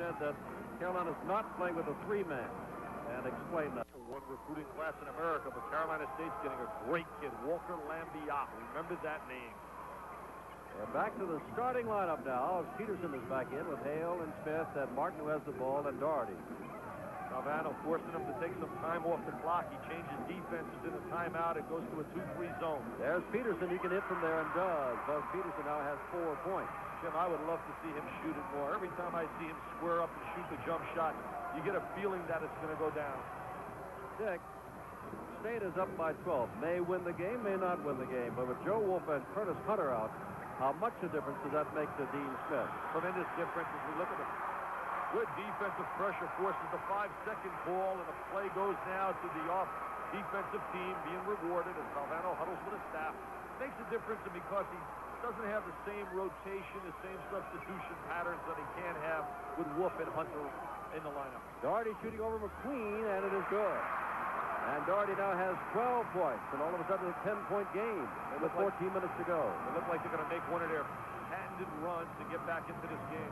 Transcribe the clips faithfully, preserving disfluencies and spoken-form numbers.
said that Carolina's not playing with a three-man, and explained that. One recruiting class in America, but Carolina State's getting a great kid, Walker Lambiat. Remember that name. And back to the starting lineup now. Peterson is back in with Hale and Smith and Martin, who has the ball, and Doherty. Salvano forcing him to take some time off the clock. He changes defenses in a timeout. It goes to a two three zone. There's Peterson. He can hit from there and does. Buzz Peterson now has four points. Jim, I would love to see him shoot it more. Every time I see him square up and shoot the jump shot, you get a feeling that it's going to go down. Dick, State is up by twelve. May win the game, may not win the game. But with Joe Wolf and Curtis Hunter out, how much a difference does that make to Dean Smith? Tremendous difference as we look at it. Good defensive pressure forces the five-second call, and the play goes now to the off defensive team being rewarded as Salvano huddles with his staff. Makes a difference because he doesn't have the same rotation, the same substitution patterns that he can have with Wolf and Hunter in the lineup. Doherty shooting over McQueen, and it is good. And Doherty now has twelve points, and all of a sudden a ten-point game with fourteen minutes to go. They look like they're going to make one of their patented runs to get back into this game.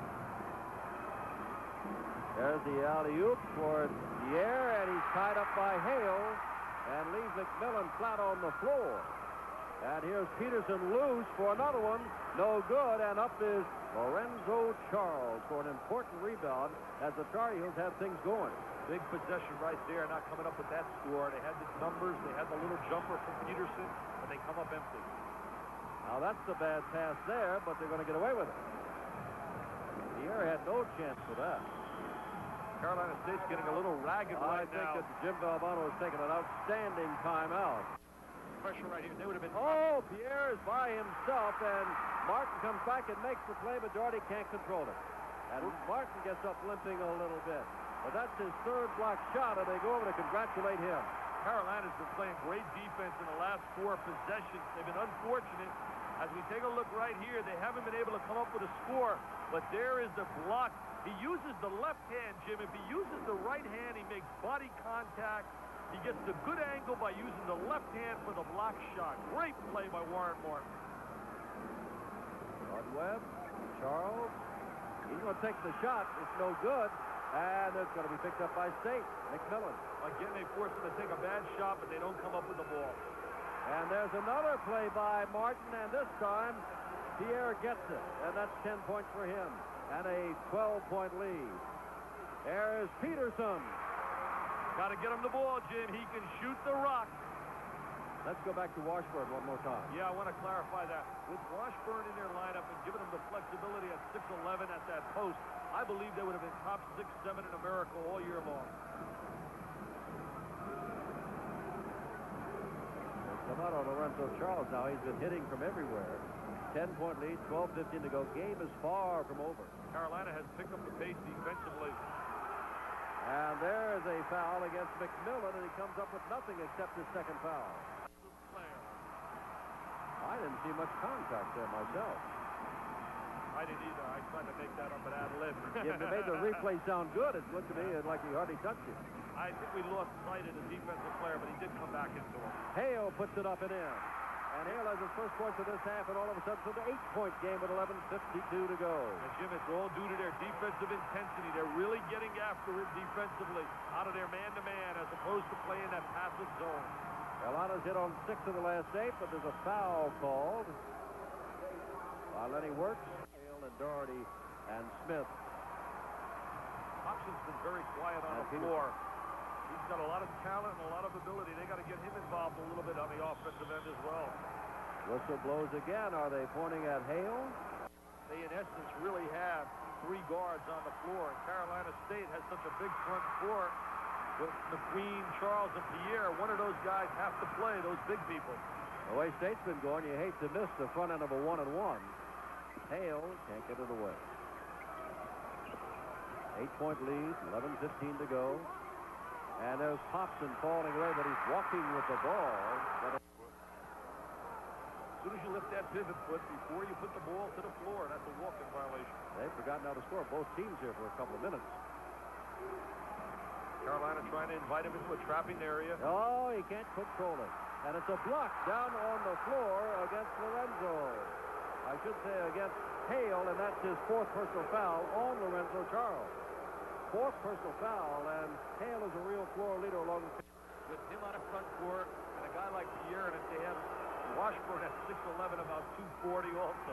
There's the alley-oop for Pierre, and he's tied up by Hale, and leaves McMillan flat on the floor. And here's Peterson loose for another one. No good, and up is Lorenzo Charles for an important rebound as the Tar Heels have things going. Big possession right there, not coming up with that score. They had the numbers, they had the little jumper from Peterson, and they come up empty. Now that's a bad pass there, but they're going to get away with it. Pierre had no chance for that. Carolina State's getting a little ragged I right think now. that Jim Valvano has taken an outstanding timeout. Pressure right here. They would have been. Oh, Pierre is by himself, and Martin comes back and makes the play, but Doherty can't control it. And Martin gets up limping a little bit. But that's his third block shot, and they go over to congratulate him. Carolina's been playing great defense in the last four possessions. They've been unfortunate. As we take a look right here, they haven't been able to come up with a score, but there is the block. He uses the left hand, Jim. If he uses the right hand, he makes body contact. He gets the good angle by using the left hand for the block shot. Great play by Warren Martin. Rod Webb, Charles, he's going to take the shot. It's no good. And it's going to be picked up by State. McMillan. Again, they force him to take a bad shot, but they don't come up with the ball. And there's another play by Martin, and this time Pierre gets it. And that's ten points for him. And a twelve-point lead. There's Peterson. Got to get him the ball, Jim. He can shoot the rock. Let's go back to Washburn one more time. Yeah, I want to clarify that. With Washburn in their lineup and giving them the flexibility at six eleven at that post, I believe they would have been top six seven in America all year long. Come out on Lorenzo Charles now. He's been hitting from everywhere. ten-point lead, twelve fifteen to go. Game is far from over. Carolina has picked up the pace defensively. And there's a foul against McMillan, and he comes up with nothing except his second foul. I didn't see much contact there myself. I didn't either. I tried to make that up at ad lib. Yeah, they made the replay sound good. It looked to me like he hardly touched it. I think we lost sight of the defensive player, but he did come back into it. Hale puts it up and in. And Hale has his first points of this half, and all of a sudden it's an eight-point game with eleven fifty-two to go. And Jim, it's all due to their defensive intensity. They're really getting after it defensively, out of their man-to-man, as opposed to playing that passive zone. Carolina's hit on six of the last eight, but there's a foul called by Lenny Works, Hale, and Doherty, and Smith. Hobson's been very quiet on and the Peterson. floor. He's got a lot of talent and a lot of ability. They got to get him involved a little bit on the offensive end as well. Whistle blows again. Are they pointing at Hale? They, in essence, really have three guards on the floor. And Carolina State has such a big front court with McQueen, Charles, and Pierre. One of those guys have to play, those big people. The way State's been going, you hate to miss the front end of a one-and-one. Hale can't get it away. Eight-point lead, eleven fifteen to go. And there's Hobson falling away, but he's walking with the ball. But as soon as you lift that pivot foot before you put the ball to the floor, that's a walking violation. They've forgotten how to score. Both teams here for a couple of minutes. Carolina trying to invite him into a trapping area. Oh, he can't control it. And it's a block down on the floor against Lorenzo. I should say, against Hale, and that's his fourth personal foul on Lorenzo Charles. Fourth personal foul, and Hale is a real floor leader along the... With him on a front court, and a guy like Pierre, and if they have Washburn at six eleven, about two forty also.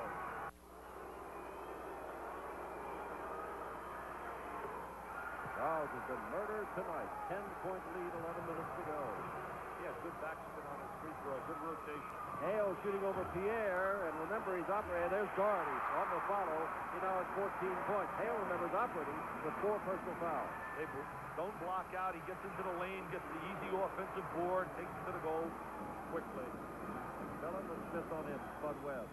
Charles has been murdered tonight. ten-point lead, eleven minutes to go. He has good backspin on his free throw, good rotation. Hale shooting over Pierre, and remember he's operating. There's Doherty on the follow. He now has fourteen points. Hale, remembers, operating with four personal fouls. They don't block out. He gets into the lane, gets the easy offensive board, takes it to the goal quickly. Millen and Smith on him. Spud Webb.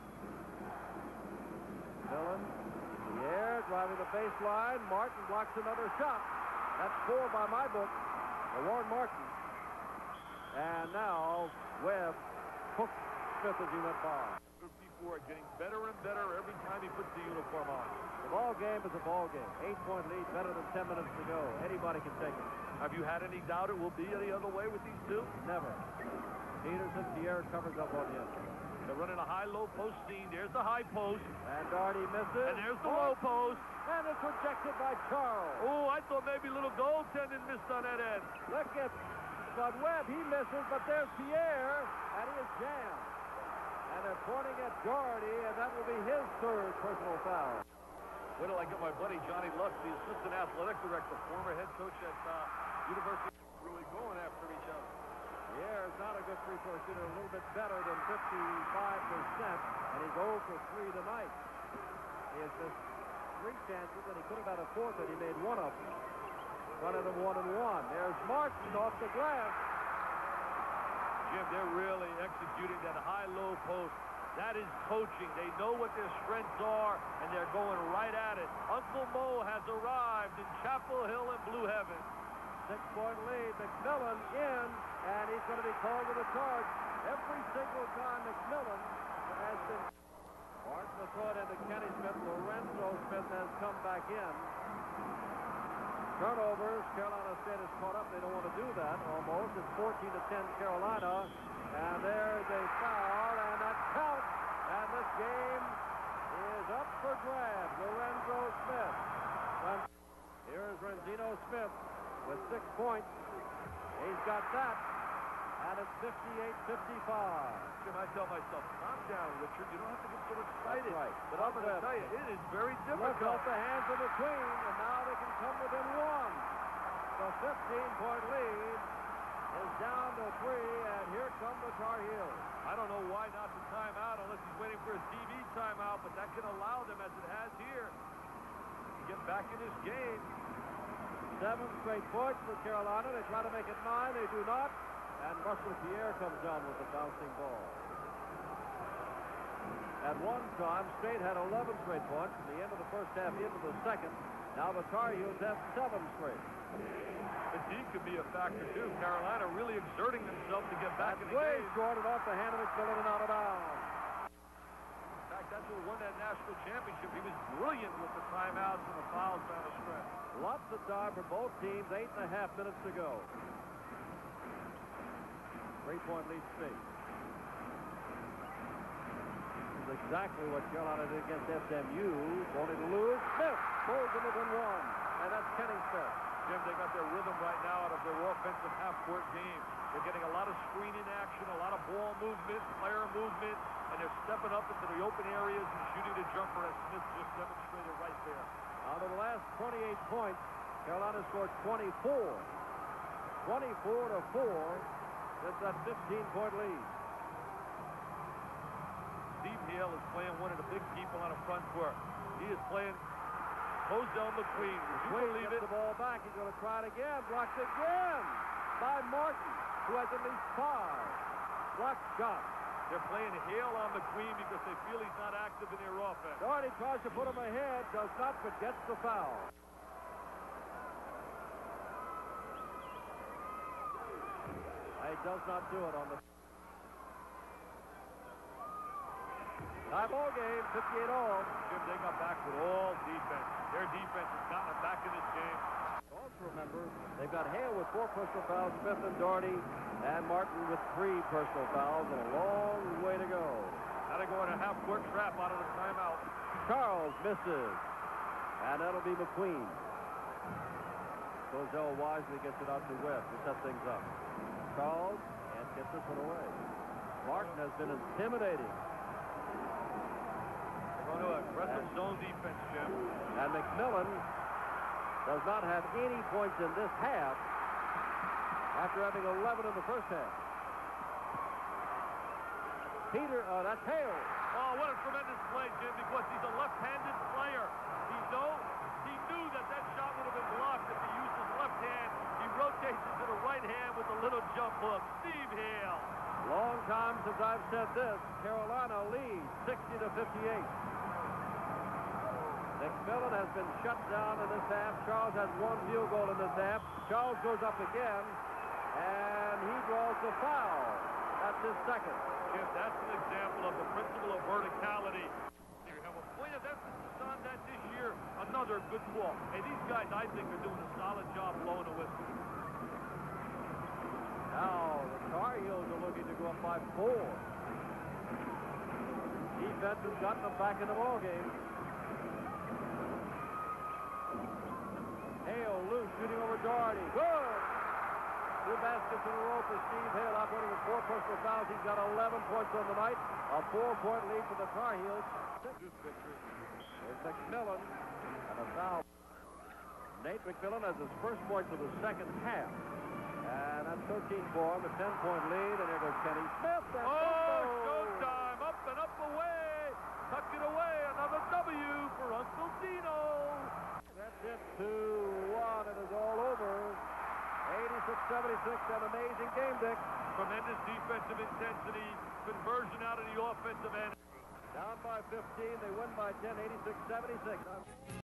Millen, Pierre driving the baseline. Martin blocks another shot. That's four by my book. Warren Martin. And now Webb hooked Smith as he went by. Before, getting better and better every time he puts the uniform on. The ball game is a ball game. Eight-point lead, better than ten minutes to go. Anybody can take it. Have you had any doubt it will be any other way with these two? Never. Peterson, Pierre covers up on him. They're running a high-low post scene. There's the high post. And Doherty misses. And there's the low post. And it's rejected by Charles. Oh, I thought maybe little goaltending missed on that end. Look at Spud Webb. He misses, but there's Pierre, and he is jammed. And they're pointing at Doherty, and that will be his third personal foul. Wait till I get my buddy Johnny Lux, the assistant athletic director, former head coach at uh, University, really going after each other. Pierre is not a good free throw shooter, a little bit better than fifty-five percent, and he's zero for three tonight. He has missed three chances, and he could have had a fourth, and he made one of them. Running them one and one. There's Martin off the glass. Jim, they're really executing that high-low post. That is coaching. They know what their strengths are, and they're going right at it. Uncle Mo has arrived in Chapel Hill and Blue Heaven. Six-point lead. McMillan in, and he's going to be called to the charge. Every single time McMillan has been... Martin will throw it into Kenny Smith. Lorenzo Smith has come back in. Turnovers. Carolina State is caught up. They don't want to do that almost. It's fourteen to ten Carolina. And there's a foul, and that counts. And this game is up for grabs. Lorenzo Smith. Here's Renzino Smith with six points. He's got that. And it's fifty-eight fifty-five. Jim, I tell myself, calm down, Richard. You don't have to get so excited. That's right. But I'm going to tell you, it is very difficult. Look off the hands in between, and now they can come within one. The fifteen-point lead is down to three, and here come the Tar Heels. I don't know why not the timeout unless he's waiting for a T V timeout, but that can allow them, as it has here, to get back in this game. Seven straight points for Carolina. They try to make it nine. They do not. And Russell Pierre comes down with the bouncing ball. At one time, State had eleven straight points from the end of the first half into the second. Now the Tar Heels have seven straight. Fatigue could be a factor, too. Carolina really exerting themselves to get back in the way game. short and off the hand of McMillan and out of bounds. In fact, that's who won that national championship. He was brilliant with the timeouts and the fouls down the stretch. Lots of time for both teams. Eight and a half minutes to go. Three-point lead State. This is exactly what Carolina did against S M U. Only to lose. Smith pulls them within one. And that's Kenny Smith. Jim, they got their rhythm right now out of their offensive half-court game. They're getting a lot of screening action, a lot of ball movement, player movement, and they're stepping up into the open areas and shooting the jumper, as Smith just demonstrated right there. Out of the last twenty-eight points, Carolina scored twenty-four. twenty-four to four. It's that fifteen-point lead. Steve Hale is playing one of the big people on the front court. He is playing close down McQueen. Would you believe it? The ball back. He's going to try it again. Blocked again by Martin, who has at least five blocked shots. They're playing Hale on McQueen because they feel he's not active in their offense. Doherty tries to put him ahead, does not, but gets the foul. He does not do it on the tie ball game, fifty-eight all. Jim, they got back with all defense. Their defense has gotten them back in this game. Also remember, they've got Hale with four personal fouls, Smith and Doherty, and Martin with three personal fouls, and a long way to go. Now they go in a half-court trap out of the time. misses. And that'll be McQueen. Cozell wisely gets it out to Webb to set things up. Charles can't get this one away. Martin has been intimidating. They're going to aggressive and, zone defense, Jim. And McMillan does not have any points in this half after having eleven in the first half. Peter, uh, that's Hale. Oh, what a tremendous play, Jim, because he's a left-handed player. He know, he knew that that shot would have been blocked if he used his left hand. He rotates it to the right hand with a little jump hook. Steve Hale. Long time since I've said this. Carolina leads sixty to fifty-eight. McMillan has been shut down in this half. Charles has one field goal in this half. Charles goes up again, and he draws the foul. That's his second. Jim, that's an example of the principle of verticality. You have a point of emphasis on that this year. Another good call. Hey, these guys, I think, are doing a solid job blowing a whistle. Now, the Tar Heels are looking to go up by four. Defense has gotten them back in the ballgame. Hale loose, shooting over Doherty. Good! Two baskets in a row for Steve Hale, operating with four personal fouls. He's got eleven points on the night. A four-point lead for the Tar Heels. There's McMillan and a foul. Nate McMillan has his first points of the second half. And that's thirteen for him, a ten-point lead. And here goes Kenny Smith. And oh, showtime! Up and up away! Tuck it away! Another W for Uncle Dino! That's it, two one. It is all over. eighty-six seventy-six, an amazing game, Dick. Tremendous defensive intensity, conversion out of the offensive end. Down by fifteen, they win by ten, eighty-six seventy-six.